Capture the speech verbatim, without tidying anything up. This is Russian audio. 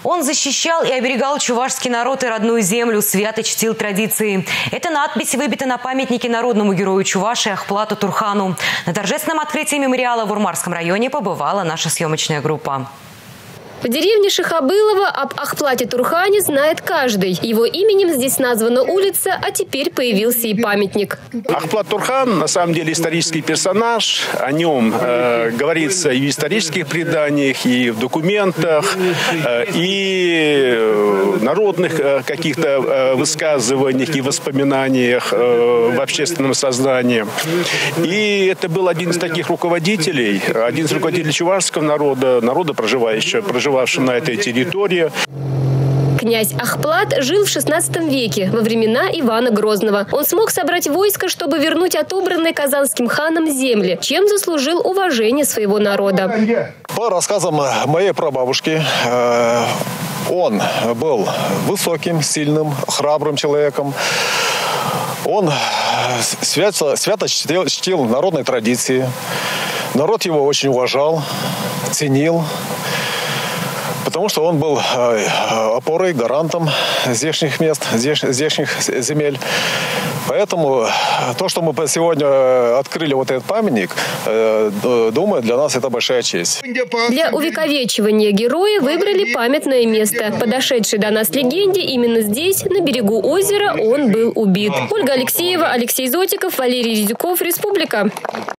Он защищал и оберегал чувашский народ и родную землю, свято чтил традиции. Эта надпись выбита на памятнике народному герою Чувашии Ахплату Турхану. На торжественном открытии мемориала в Урмарском районе побывала наша съемочная группа. В деревне Шахабылово об Ахплате Турхане знает каждый. Его именем здесь названа улица, а теперь появился и памятник. Ахплат Турхан на самом деле исторический персонаж. О нем э, говорится и в исторических преданиях, и в документах, э, и в народных э, каких-то э, высказываниях и воспоминаниях э, в общественном сознании. И это был один из таких руководителей, один из руководителей чувашского народа, народа, проживающего, проживающего на этой территории. Князь Ахплат жил в шестнадцатом веке, во времена Ивана Грозного. Он смог собрать войско, чтобы вернуть отобранные казанским ханом земли, чем заслужил уважение своего народа. По рассказам моей прабабушки, он был высоким, сильным, храбрым человеком. Он свято, свято чтил, чтил народные традиции. Народ его очень уважал, ценил. Потому что он был опорой, гарантом здешних мест, здешних земель. Поэтому то, что мы сегодня открыли вот этот памятник, думаю, для нас это большая честь. Для увековечивания героя выбрали памятное место. Подошедшей до нас легенде, именно здесь, на берегу озера, он был убит. Ольга Алексеева, Алексей Зотиков, Валерий Резюков, Республика.